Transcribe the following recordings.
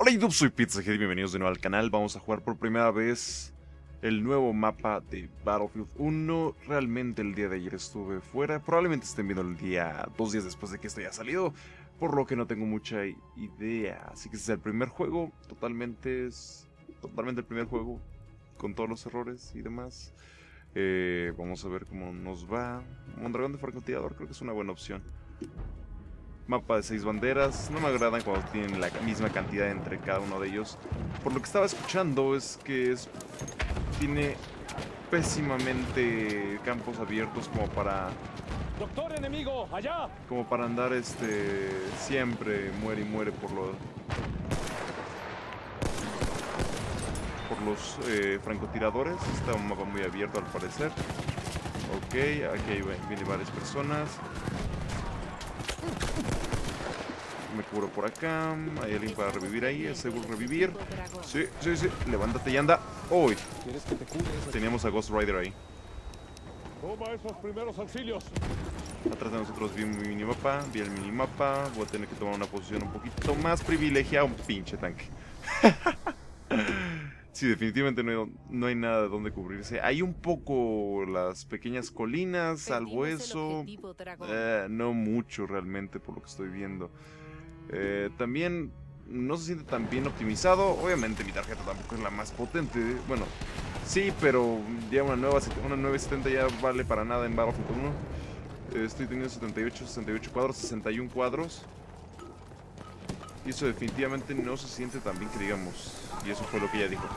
Hola YouTube, soy Pizzahead y bienvenidos de nuevo al canal. Vamos a jugar por primera vez el nuevo mapa de Battlefield 1. Realmente el día de ayer estuve fuera. Probablemente estén viendo el día 2 días después de que esto haya salido, por lo que no tengo mucha idea. Así que este es el primer juego, totalmente el primer juego, con todos los errores y demás. Vamos a ver cómo nos va. Mondragón de francotirador creo que es una buena opción. Mapa de 6 banderas, no me agradan cuando tienen la misma cantidad entre cada uno de ellos. Por lo que estaba escuchando es que tiene pésimamente campos abiertos como para... ¡Doctor enemigo, allá! Como para andar siempre muere y muere por los francotiradores. Está un mapa muy abierto al parecer. Ok, aquí vienen varias personas. Me cubro por acá. Hay alguien para revivir ahí. Es seguro revivir. Sí. Levántate y anda. Uy. Teníamos a Ghost Rider ahí. Toma esos primeros auxilios. Atrás de nosotros vi mi minimapa. Vi el minimapa. Voy a tener que tomar una posición un poquito más privilegiada. Un pinche tanque. Sí, definitivamente no hay nada de donde cubrirse. Hay un poco las pequeñas colinas, salvo eso. No mucho realmente por lo que estoy viendo. También no se siente tan bien optimizado. Obviamente mi tarjeta tampoco es la más potente. Bueno, sí, pero ya una 970 ya vale para nada en Battlefield 1. Estoy teniendo 68 cuadros, 61 cuadros. Y eso definitivamente no se siente tan bien que digamos. Y eso fue lo que ella dijo.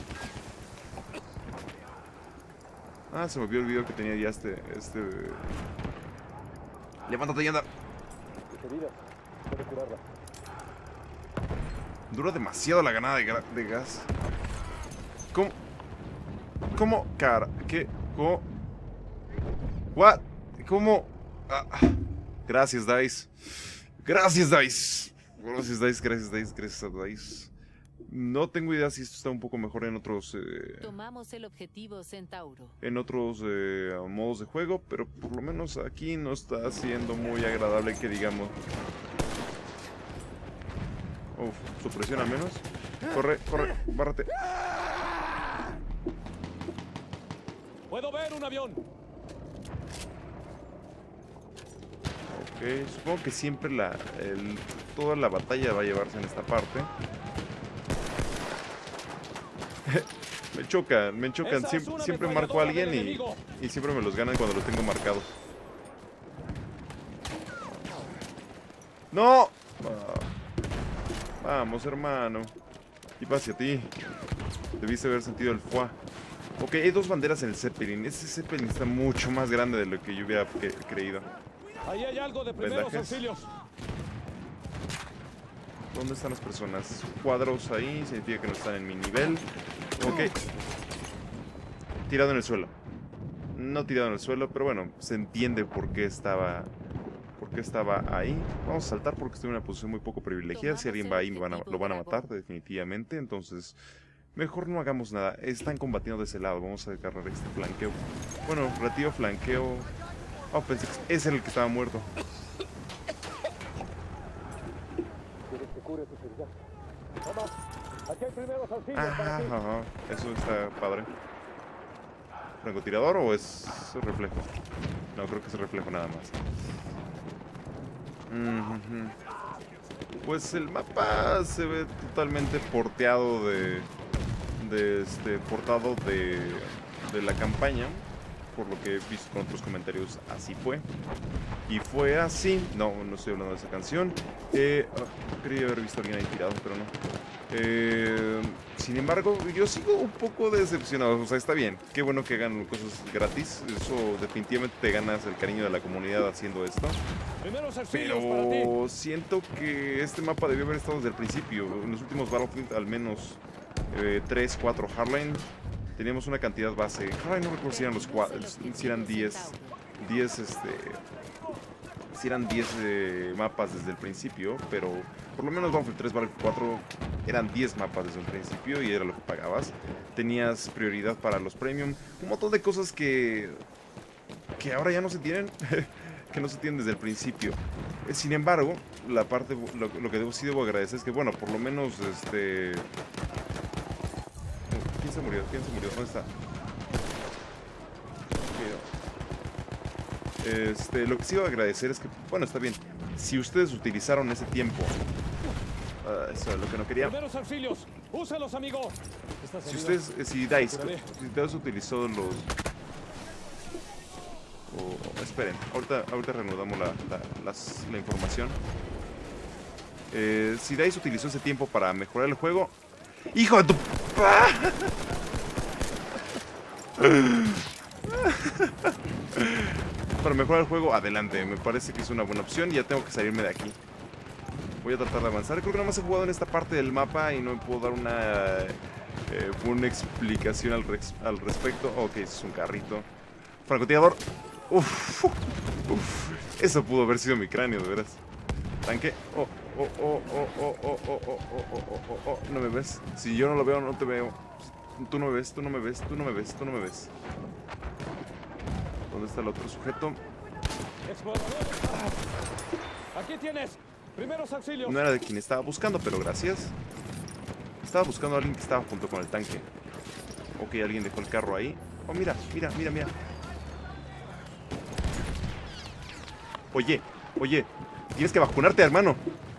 Ah, se me olvidó el video que tenía ya Levántate y anda. Dura demasiado la ganada de gas. ¿Cómo? Cara, ¿qué? ¿Cómo? ¿What? ¿Cómo? Gracias, DICE. Gracias, DICE. Gracias a DICE. No tengo idea si esto está un poco mejor en otros... Tomamos el objetivo Centauro. En otros modos de juego, pero por lo menos aquí no está siendo muy agradable que digamos. Uf, supresión al menos. Corre, bárrate. ¡Puedo ver un avión! Ok, supongo que siempre toda la batalla va a llevarse en esta parte. Me chocan. Siempre marco a alguien y siempre me los ganan cuando los tengo marcados. ¡No! Vamos, hermano. Y va hacia ti. Debiste haber sentido el fuá. Ok, hay dos banderas en el Zeppelin. Ese Zeppelin está mucho más grande de lo que yo hubiera creído. Ahí hay algo de primeros auxilios. ¿Dónde están las personas? Cuadros ahí, significa que no están en mi nivel. Ok. Tirado en el suelo. No tirado en el suelo, pero bueno, se entiende por qué estaba ahí. Vamos a saltar porque estoy en una posición muy poco privilegiada. Si alguien va ahí lo van a matar definitivamente. Entonces, mejor no hagamos nada. Están combatiendo de ese lado. Vamos a agarrar este flanqueo. Bueno, relativo flanqueo. Oh, pensé que ese era el que estaba muerto. Ajá, eso está padre. ¿Francotirador o es reflejo? No, creo que es reflejo nada más. Pues el mapa se ve totalmente porteado portado de la campaña. Por lo que he visto con otros comentarios, así fue. Y fue así. No estoy hablando de esa canción. Quería haber visto a alguien ahí tirado, pero no. Sin embargo, yo sigo un poco decepcionado. O sea, está bien. Qué bueno que hagan cosas gratis. Eso definitivamente te ganas el cariño de la comunidad haciendo esto. Pero siento que este mapa debió haber estado desde el principio. En los últimos Battlefield, al menos 3, 4 Hardline. Teníamos una cantidad base. Ay, no recuerdo si eran si eran 10. Si eran 10 mapas desde el principio, pero por lo menos Battlefield 3, Battlefield 4 eran 10 mapas desde el principio y era lo que pagabas. Tenías prioridad para los premium. Un montón de cosas que ahora ya no se tienen. que no se tienen desde el principio. Sin embargo, la parte, lo que sí debo agradecer es que, bueno, por lo menos, ¿quién se murió? ¿Quién se murió? ¿Dónde está? Lo que sí debo agradecer es que, bueno, está bien. Si ustedes utilizaron ese tiempo, eso es lo que no quería. Primeros auxilios, úsalos, amigo. Si DICE utilizó los... esperen, ahorita reanudamos la información. Si DICE utilizó ese tiempo para mejorar el juego... ¡Hijo de tu... Para mejorar el juego, adelante. Me parece que es una buena opción. Ya tengo que salirme de aquí. Voy a tratar de avanzar. Creo que nada más he jugado en esta parte del mapa y no me puedo dar una explicación al respecto. Ok, es un carrito. Francotirador. Uf. Eso pudo haber sido mi cráneo, de veras. Tanque. No me ves. Si yo no lo veo, no te veo. Tú no me ves, tú no me ves, tú no me ves, tú no me ves. ¿Dónde está el otro sujeto? Aquí tienes. Primeros auxilios. No era de quien estaba buscando, pero gracias. Estaba buscando a alguien que estaba junto con el tanque. Ok, alguien dejó el carro ahí. Oh, mira. Oye, tienes que vacunarte, hermano.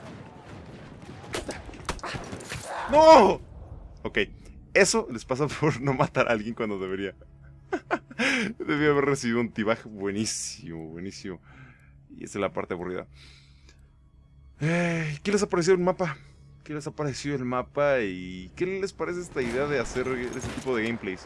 ¡No! Ok, eso les pasa por no matar a alguien cuando debería. Debí haber recibido un tibaje buenísimo. Y esa es la parte aburrida. ¿Qué les ha parecido el mapa? ¿Y qué les parece esta idea de hacer ese tipo de gameplays?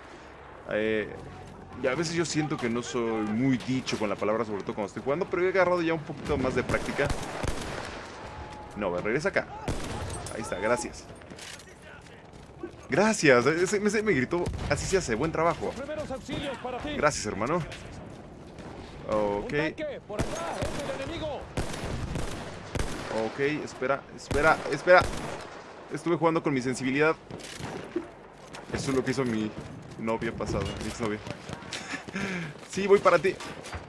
Y a veces yo siento que no soy muy dicho con la palabra, sobre todo cuando estoy jugando, pero he agarrado ya un poquito más de práctica. No, regresa acá. Ahí está, gracias. Gracias, ese me gritó. Así se hace, buen trabajo. Primeros auxilios para ti. Gracias, hermano. Ok. Un tanque, por acá, es el enemigo. Ok, espera. Estuve jugando con mi sensibilidad. Eso es lo que hizo mi novia pasada, mi exnovia. Sí, voy para ti.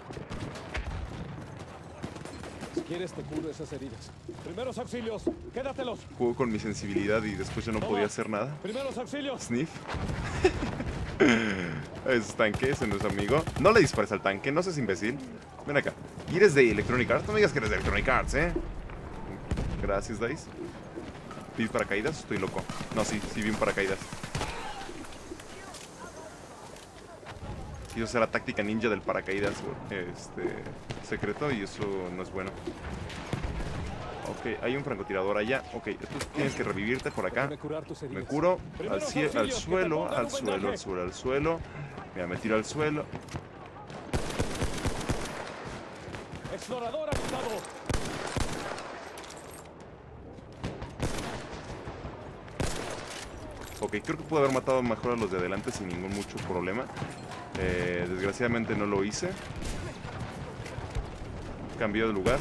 Si quieres te curo esas heridas. Primeros auxilios, quédatelos. Juego con mi sensibilidad y después yo no podía hacer nada. Primeros auxilios. Sniff. Es tanque, ese no es amigo. No le dispares al tanque, no seas imbécil. Ven acá. ¿Y eres de Electronic Arts? No me digas que eres de Electronic Arts, Gracias, Dice. ¿Vi paracaídas? Estoy loco. No, sí vi un paracaídas. Quiero hacer la táctica ninja del paracaídas secreto y eso no es bueno. Ok, hay un francotirador allá. Ok, tú tienes que revivirte por acá. Me curo al suelo. Mira, me tiro al suelo. Explorador activado. Ok, creo que pude haber matado mejor a los de adelante sin mucho problema. Desgraciadamente no lo hice. Cambió de lugar.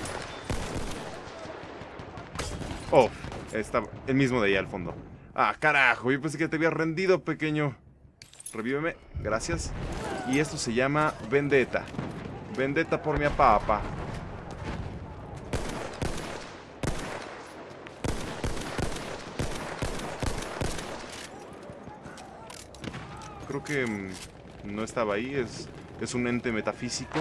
Oh, está el mismo de allá al fondo. Ah, carajo, yo pensé que te había rendido, pequeño. Revíveme, gracias. Y esto se llama Vendetta. Vendetta por mi papa. Creo que no estaba ahí, es un ente metafísico.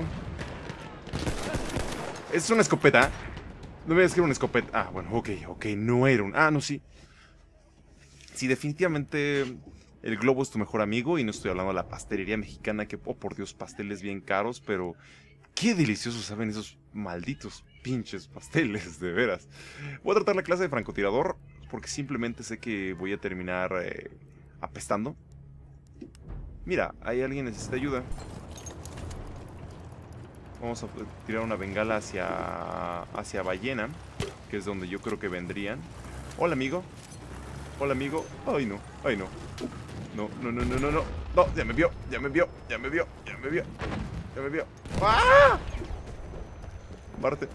Es una escopeta. No me digas que era una escopeta. Ah, bueno, ok, no era un... Ah, no, sí. Sí, definitivamente el globo es tu mejor amigo. Y no estoy hablando de la pastelería mexicana, que, oh, por Dios, pasteles bien caros, pero qué deliciosos saben esos malditos pinches pasteles, de veras. Voy a tratar la clase de francotirador, porque simplemente sé que voy a terminar apestando. Mira, ahí alguien necesita ayuda. Vamos a tirar una bengala hacia Ballena, que es donde yo creo que vendrían. Hola, amigo. Hola, amigo. Ay, no. No. No, ya me vio. ¡Ah! Marte.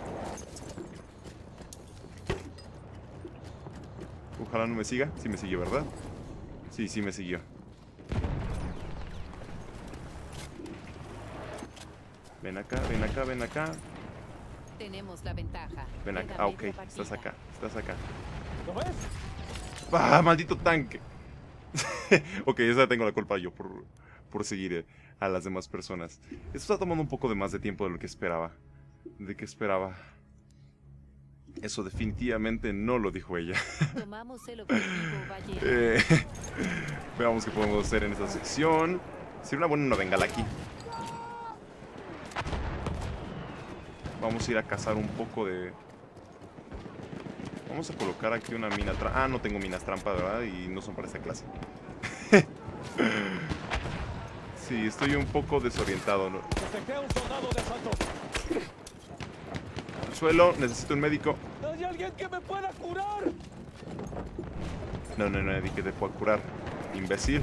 Ojalá no me siga. Sí me siguió, ¿verdad? Sí me siguió. Ven acá, ven acá, ven acá. Tenemos la ventaja. Ven acá. Queda Ah, ok. media partida. Estás acá, estás acá. ¿Lo ves? ¡Ah, maldito tanque! Ok, esa tengo la culpa yo por seguir a las demás personas. Esto está tomando un poco de más de tiempo de lo que esperaba. ¿De qué esperaba? Eso definitivamente no lo dijo ella. Tomamos el objetivo, ballena. Veamos qué podemos hacer en esta sección. Sería una buena bengala aquí. Vamos a ir a cazar un poco de... Vamos a colocar aquí una mina trampa. Ah, no tengo minas trampa, ¿verdad? Y no son para esta clase. Sí, estoy un poco desorientado, ¿no? Detecté a un soldado de asalto. Suelo, necesito un médico. ¿Hay alguien que me pueda curar? No, no hay nadie que te pueda curar, imbécil.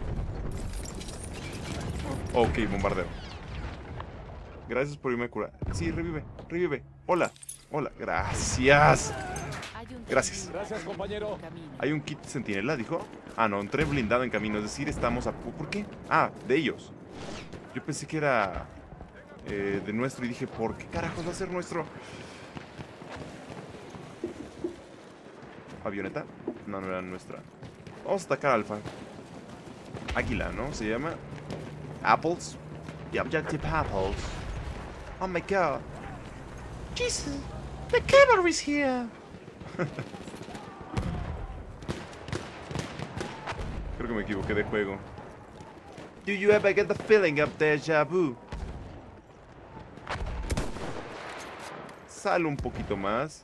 Ok, bombardeo. Gracias por irme a curar. Sí, revive, revive. Hola, hola, gracias. Hay un Gracias. tren Gracias, compañero. en camino. Hay un kit centinela, dijo. Ah, no, un tren blindado en camino. Es decir, estamos a... ¿Por qué? Ah, de ellos. Yo pensé que era de nuestro y dije, ¿por qué carajos va a ser nuestro? ¿Avioneta? No, no era nuestra. Vamos a atacar Alfa. Águila, ¿no? Se llama. Apples. The objective apples. Oh my god. Jesus, the cavalry's here. Creo que me equivoqué de juego. Do you ever get the feeling of déjà vu? Sale un poquito más.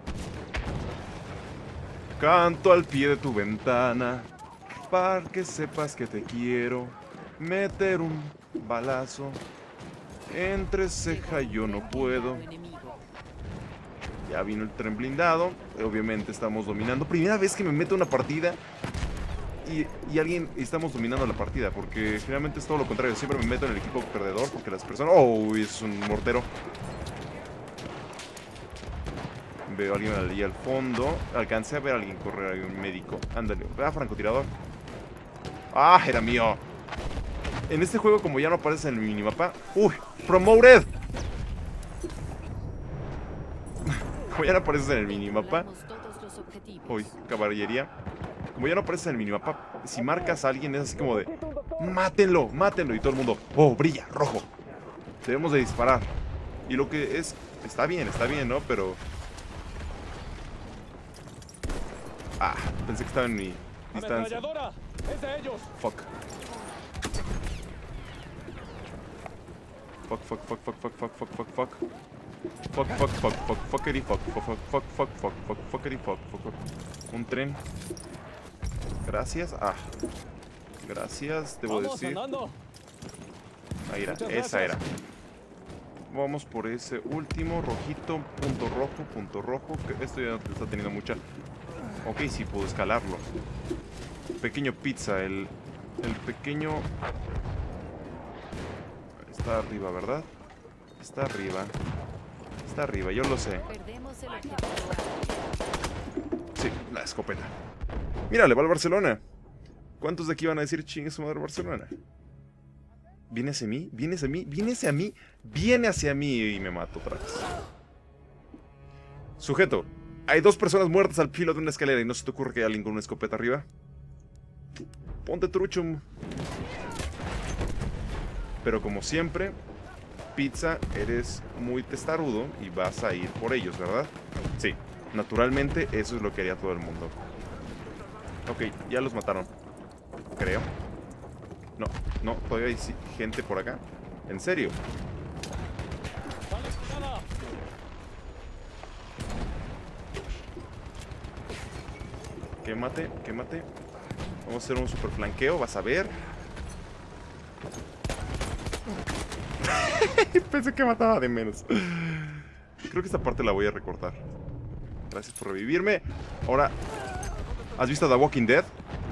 Canto al pie de tu ventana, para que sepas que te quiero. Meter un balazo entre ceja yo no puedo. Enemigo. Ya vino el tren blindado. Obviamente estamos dominando. Primera vez que me meto a una partida y alguien estamos dominando la partida, porque generalmente es todo lo contrario. Siempre me meto en el equipo perdedor porque las personas... ¡Oh! Es un mortero. Veo a alguien allí al fondo. Alcancé a ver a alguien correr. Hay un médico. Ándale. Ah, francotirador. ¡Ah! Era mío. En este juego, como ya no aparece en el minimapa... ¡Uy! ¡Promoted! Como ya no aparece en el minimapa... Controlamos todos los objetivos. Uy, caballería. Como ya no aparece en el minimapa, si marcas a alguien es así como de... ¡Mátenlo! ¡Mátenlo! Y todo el mundo... ¡Oh! ¡Brilla! ¡Rojo! Debemos de disparar. Y lo que es... Está bien, ¿no? Pero... Ah, pensé que estaba en mi distancia. ¡Ametralladora! ¡Es de ellos! Fuck. Fuck, fuck, fuck, fuck, fuck, fuck, fuck, fuck, fuck. Fuck, fuck, fuck, fuck, fuckity, fuck, fuck, fuck, fuck, fuck, fuck, fuck, fuckity, fuck, fuck, fuck. Un tren. Gracias. Ah. Gracias, debo ¡Vamos decir. andando! Ahí era, Muchas esa era. gracias. Vamos por ese último, rojito, punto rojo. Que esto ya está teniendo mucha... Ok, sí puedo escalarlo. Pequeño pizza, el pequeño... Está arriba, ¿verdad? Está arriba. Está arriba, yo lo sé. Perdemos el objetivo. Sí, la escopeta. Mírale, va al Barcelona. ¿Cuántos de aquí van a decir chingue su madre Barcelona? ¿Viene hacia mí? ¿Viene hacia mí? ¿Viene hacia mí? Viene hacia mí y me mato otra vez. Sujeto. Hay 2 personas muertas al filo de una escalera y no se te ocurre que hay alguien con una escopeta arriba. Ponte trucho. Pero como siempre, Pizza, eres muy testarudo y vas a ir por ellos, ¿verdad? Sí, naturalmente eso es lo que haría todo el mundo. Ok, ya los mataron. Creo. No, no, todavía hay gente por acá. ¿En serio? ¡Dale, escalada! Quémate, quémate. Vamos a hacer un super flanqueo, vas a ver. Pensé que mataba de menos. Creo que esta parte la voy a recortar. Gracias por revivirme. Ahora, ¿has visto The Walking Dead?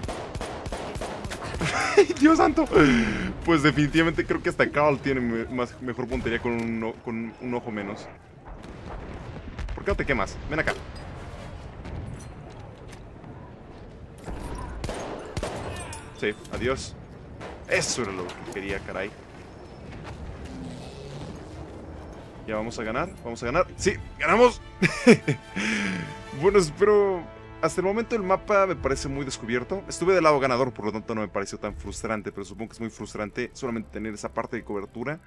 Dios santo. Pues definitivamente creo que hasta Carl tiene mejor puntería con un ojo menos. ¿Por qué no te quemas? Ven acá. Sí, adiós. Eso era lo que quería, caray. Ya vamos a ganar, vamos a ganar. ¡Sí! ¡Ganamos! Bueno, espero... Hasta el momento el mapa me parece muy descubierto. Estuve del lado ganador, por lo tanto no me pareció tan frustrante, pero supongo que es muy frustrante solamente tener esa parte de cobertura.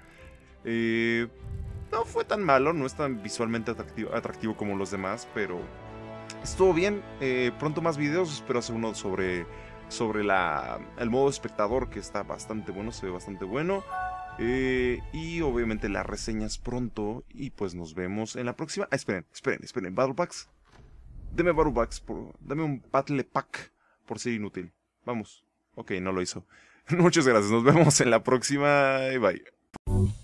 No fue tan malo, no es tan visualmente atractivo como los demás, pero estuvo bien. Pronto más videos, espero hacer uno sobre el modo espectador, que está bastante bueno, se ve bastante bueno. Y obviamente las reseñas pronto. Y pues nos vemos en la próxima. Esperen. Battle Packs. Deme Battle Packs. Dame un Battle Pack por ser inútil. Vamos. Ok, no lo hizo. Muchas gracias. Nos vemos en la próxima. Bye.